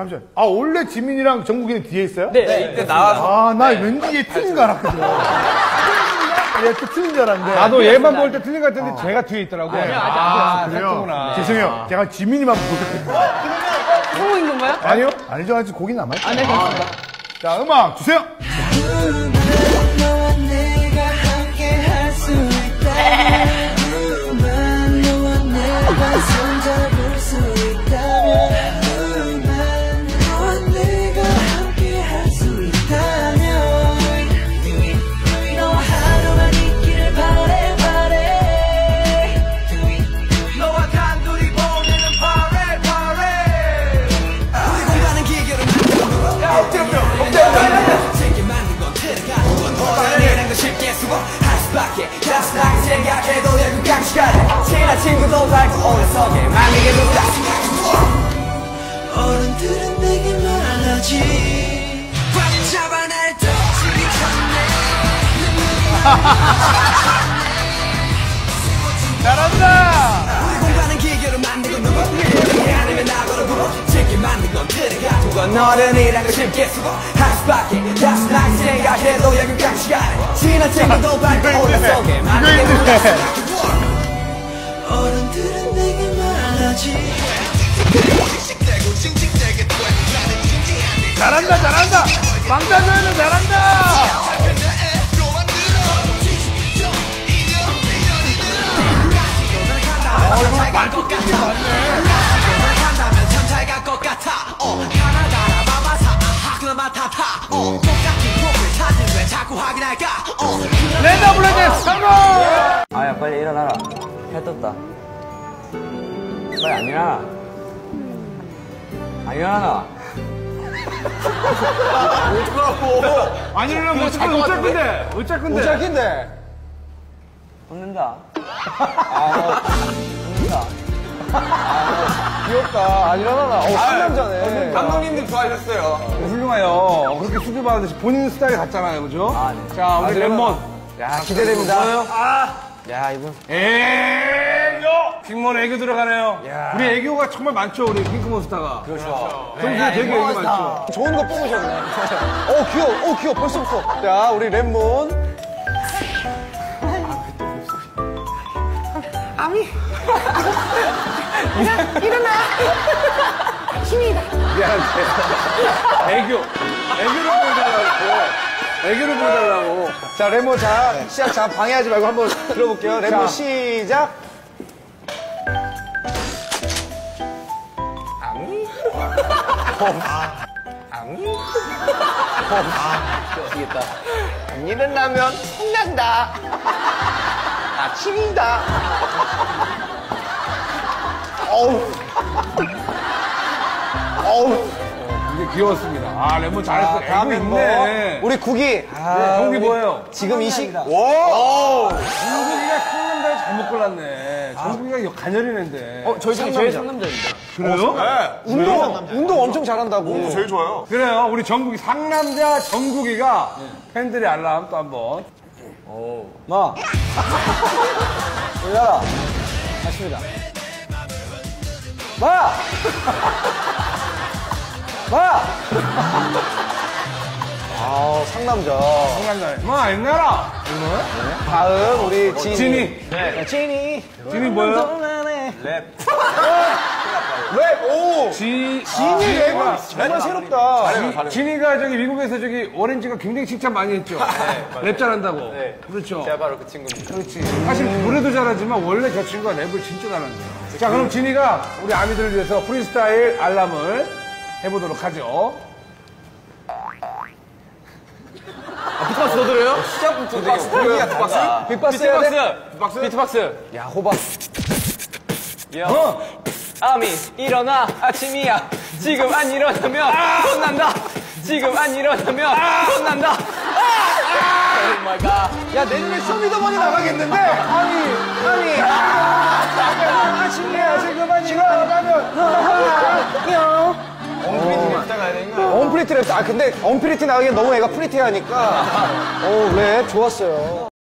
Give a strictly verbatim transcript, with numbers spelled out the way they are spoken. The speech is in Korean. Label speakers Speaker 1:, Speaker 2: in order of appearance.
Speaker 1: 잠시만. 아, 원래 지민이랑 정국이는 뒤에 있어요?
Speaker 2: 네, 네 이때 나와서.
Speaker 1: 아, 나 왠지 얘 틀린 거 알았거든. 얘 또 틀린 줄 알았는데.
Speaker 3: 나도 얘만 볼 때 틀린 것 같은데 어. 제가 뒤에 있더라고.
Speaker 1: 네. 아, 아, 그래요? 아. 죄송해요. 제가 지민이만 보셨거든요.
Speaker 4: 성공인 건가요?
Speaker 1: 아니요. 아니죠. 아직 곡이 남아요.
Speaker 4: 아, 네, 그렇습니다.
Speaker 1: 자, 음악 주세요.
Speaker 2: 친한 친구도 달고 오래서게 만나게 된다.
Speaker 5: 어른들은 내게 말하지 꽉 잡아 날 덮치기 전에
Speaker 1: 잘한다.
Speaker 5: 우리 공간은 기계로 만들고 누구 아니면 나고로 부어 쉽게 만든 건 들어가 두건 어른이란 걸 쉽게 쓰고 할 수밖에 다시 날 생각해도 여기까지 시간에 친한 친구도 달고 오래서게 만나게 된다. 어른들은 내게 말하지
Speaker 1: 잘한다, 잘한다. 방탄소년단 잘한다. 어, 이거 말도 깎지 않네.
Speaker 5: 참 잘 갈 것 같아 어 하나가라 마마사 하그나 마타타 어 똑같은 프로필 사진 왜 자꾸 확인할까 어
Speaker 1: 랜덤 블랙 성공.
Speaker 2: 아야 빨리 일어나라. 해 떴다. 빨리 안 일어나. 안 일어나.
Speaker 3: 어떡하라고. 아니, 이러면 어쩔 건데? 어쩔 건데? 어쩔 건데?
Speaker 2: 웃는다. 아, 웃는다.
Speaker 3: 아, 귀엽다. 안 일어나나. 어, 상남자네.
Speaker 2: 감독님들 좋아하셨어요.
Speaker 3: 훌륭해요. 그렇게 수줍어 하듯이 본인 스타일 같잖아요, 그죠?
Speaker 2: 아, 네.
Speaker 3: 자, 우리 랩몬.
Speaker 2: 야, 기대됩니다.
Speaker 3: 아,
Speaker 2: 야, 이분.
Speaker 3: 애교! 빅몬 애교 들어가네요. 야. 우리 애교가 정말 많죠, 우리 핑크몬스타가.
Speaker 2: 그렇죠.
Speaker 3: 평소에 되게 애교 많죠.
Speaker 6: 좋은 거 뽑으셨네. 어, 귀여워. 어, 귀여워. 벌써부터. 자, 우리 랩몬.
Speaker 4: 아미. 일어나. 힘이다.
Speaker 3: 미안한데. 애교. 애교를 보여달라고. 애교를 보여달라고.
Speaker 6: 자, 랩몬 자, 시작. 자, 방해하지 말고 한번 들어볼게요. 랩몬
Speaker 3: 자.
Speaker 6: 시작.
Speaker 2: 미치겠다.
Speaker 6: 안 일어나면 혼난다. 아침이다. 어우. 어우.
Speaker 3: 이게 귀여웠습니다. 아, 랩몬 잘했어.
Speaker 6: 자, 다음
Speaker 3: 애교
Speaker 6: 멤버.
Speaker 3: 있네.
Speaker 6: 우리 국이.
Speaker 3: 네, 정국이 뭐예요?
Speaker 6: 지금 이 시, 오!
Speaker 3: 정국이가 큰 남자를 잘못 골랐네. 정국이가 이거 가녀리는데.
Speaker 6: 어, 저희
Speaker 2: 제일
Speaker 6: 상남자.
Speaker 2: 상남자입니다.
Speaker 3: 그래요?
Speaker 6: 운동, 운동 엄청 잘한다고.
Speaker 7: 제일 좋아요.
Speaker 3: 그래요. 우리 정국이, 상남자 정국이가 팬들의 알람 또 한 번.
Speaker 6: 마. 올려라. 맞습니다. 마! 마! 아, 상남자.
Speaker 3: 상남자네. 뭐, 옛날아.
Speaker 6: 다음, 우리 진이.
Speaker 3: 진이.
Speaker 6: 네. 진이.
Speaker 3: 진이 뭐예요?
Speaker 2: 랩.
Speaker 6: 랩, 오!
Speaker 3: 지,
Speaker 6: 진이 랩은 정말 새롭다.
Speaker 3: 진이가 저기 미국에서 저기 오렌지가 굉장히 칭찬 많이 했죠. 랩 잘한다고.
Speaker 2: 네.
Speaker 3: 그렇죠.
Speaker 2: 제가 바로 그 친구입니다.
Speaker 3: 그렇지. 사실 노래도 잘하지만 원래 저 친구가 랩을 진짜 잘하는 거야. 자, 그럼 진이가 우리 아미들을 위해서 프리스타일 알람을 해보도록 하죠.
Speaker 2: 비트박스 더 들어요? 시작부터 되게 분위기가 빅박스?
Speaker 6: 빅박스 해야 돼?
Speaker 2: 비트박스? 비트박스.
Speaker 6: 야, 호박.
Speaker 2: 야. 아미, 일어나. 아침이야. 지금 안 일어나면 혼난다. 지금 안 일어나면 혼난다. 오 마이 갓.
Speaker 6: 야, 내년에 쇼미더머니 나가겠는데? 아니, 아니. 아, 아침이야, 지금 아니, 일어나면.
Speaker 2: 엉프리티 랩 가야 되는 거야.
Speaker 6: 언프리티 랩. 아, 근데 언프리티 나가기엔 너무 애가 프리티하니까. 오, 랩 좋았어요.